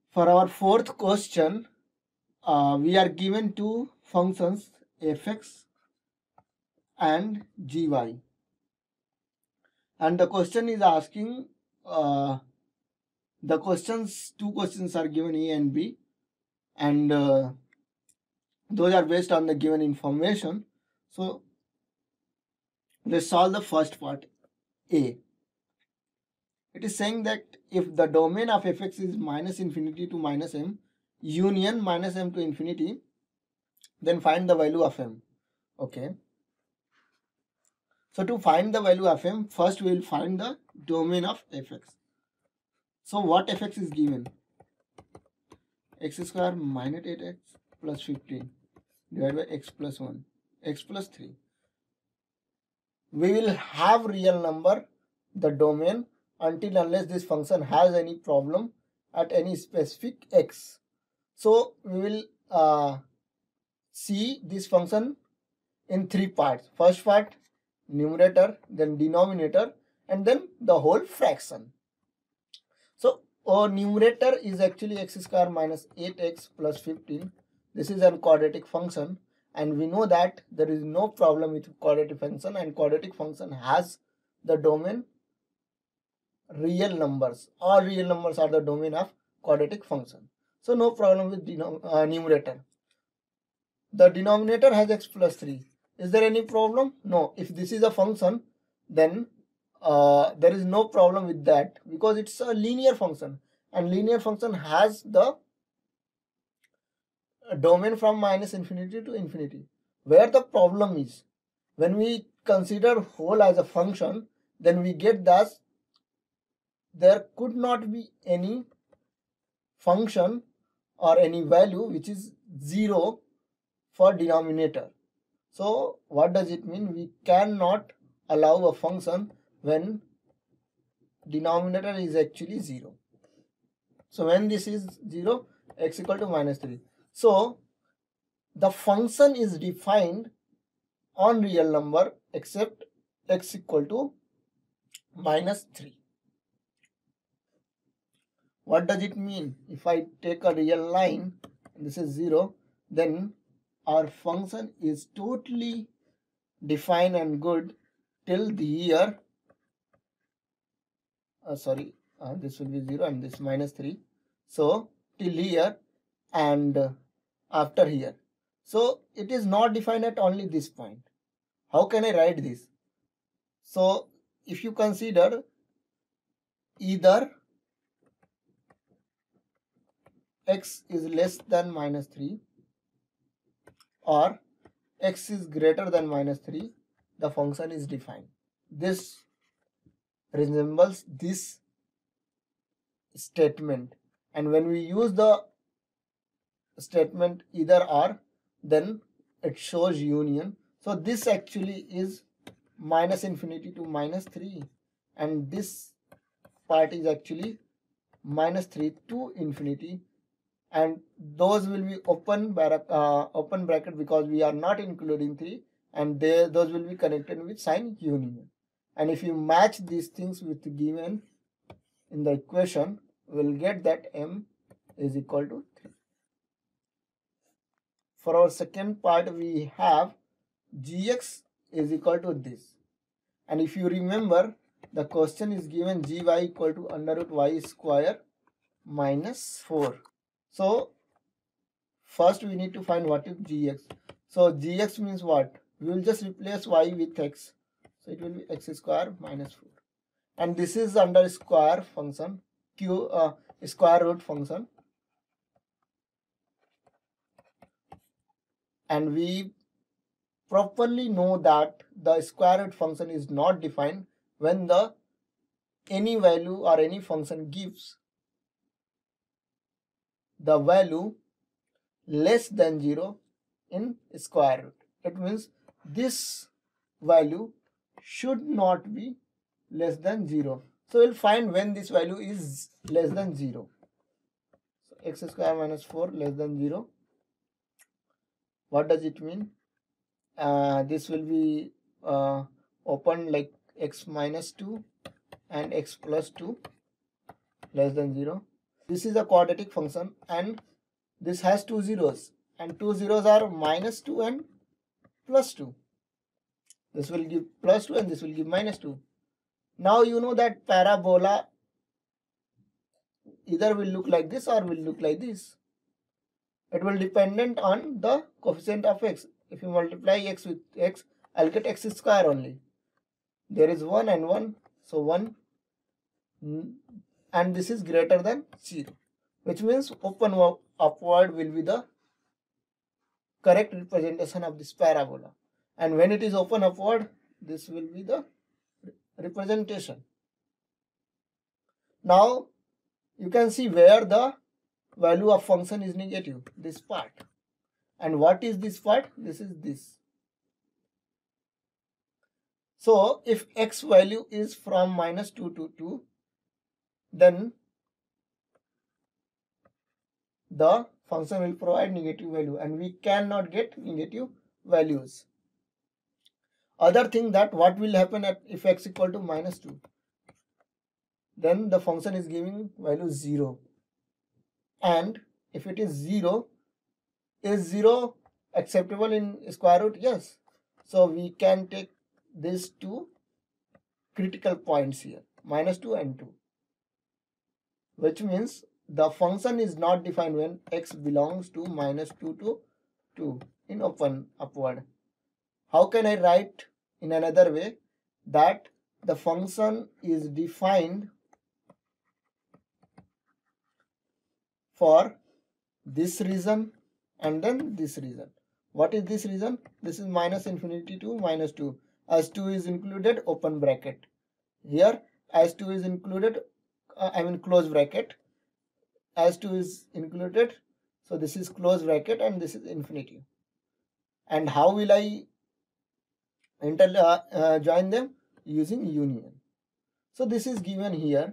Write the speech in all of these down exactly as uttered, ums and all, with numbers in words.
For our fourth question, uh, we are given two functions fx and gy, and the question is asking uh, the questions two questions are given A and B, and uh, those are based on the given information. So let's solve the first part, A. It is saying that if the domain of fx is minus infinity to minus m union minus m to infinity, then find the value of m. Okay. So to find the value of m, first we will find the domain of fx. So what fx is given? X square minus eight x plus fifteen divided by x plus one, x plus three. We will have real number, the domain, until unless this function has any problem at any specific x. So we will uh, see this function in three parts. First part, numerator, then denominator, and then the whole fraction. So our numerator is actually x square minus eight x plus fifteen. This is a quadratic function, and we know that there is no problem with quadratic function, and quadratic function has the domain real numbers. All real numbers are the domain of quadratic function. So no problem with denom uh, numerator. The denominator has x plus three. Is there any problem? No. If this is a function, then uh, there is no problem with that, because it's a linear function, and linear function has the domain from minus infinity to infinity. Where the problem is, when we consider whole as a function, then we get that there could not be any function or any value which is zero for denominator. So what does it mean? We cannot allow a function when denominator is actually zero. So when this is zero, x equal to minus three. So the function is defined on real number except x equal to minus three. What does it mean? If I take a real line, this is zero, then our function is totally defined and good till the year, uh, sorry, uh, this will be zero and this minus three. So till here and uh, after here. So it is not defined at only this point. How can I write this? So if you consider either x is less than minus three or x is greater than minus three, the function is defined. This resembles this statement, and when we use the statement either or, then it shows union. So this actually is minus infinity to minus three, and this part is actually minus three to infinity, and those will be open bracket, uh, open bracket because we are not including three, and they, those will be connected with sign union. And if you match these things with the given in the equation, we'll get that m is equal to three. For our second part, we have gx is equal to this, and if you remember, the question is given gy equal to under root y square minus four. So first we need to find what is gx. So gx means what? We will just replace y with x. So it will be x square minus four. And this is under square function, q uh, square root function. And we properly know that the square root function is not defined when the any value or any function gives the value less than zero in square root. It means this value should not be less than zero. So we'll find when this value is less than zero. So x square minus four less than zero. What does it mean? Uh, this will be uh, open like x minus two and x plus two less than zero. this is a quadratic function and this has two zeros, and two zeros are minus two and plus two. This will give plus two and this will give minus two. Now you know that parabola either will look like this or will look like this. It will dependent on the coefficient of x. If you multiply x with x, I'll get x square only. There is one and one, so one, and this is greater than zero, which means open upward will be the correct representation of this parabola. And when it is open upward, this will be the representation. Now you can see where the value of function is negative, this part. And what is this part? This is this. So if x value is from minus two to two, then the function will provide negative value, and we cannot get negative values. Other thing, that what will happen at if x equal to minus two, then the function is giving value zero. And if it is zero, is zero acceptable in square root? Yes. So we can take these two critical points here, minus two and two, which means the function is not defined when x belongs to minus two to two in open upward. How can I write in another way? That the function is defined for this region and then this region. What is this region? This is minus infinity to minus two. As two is included, open bracket. Here as two is included, uh, I mean close bracket. As two is included, so this is close bracket and this is infinity. And how will I inter uh, uh, join them? Using union. So this is given here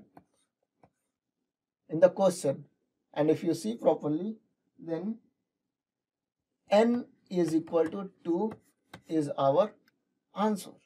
in the question, and if you see properly, then n is equal to two is our answer.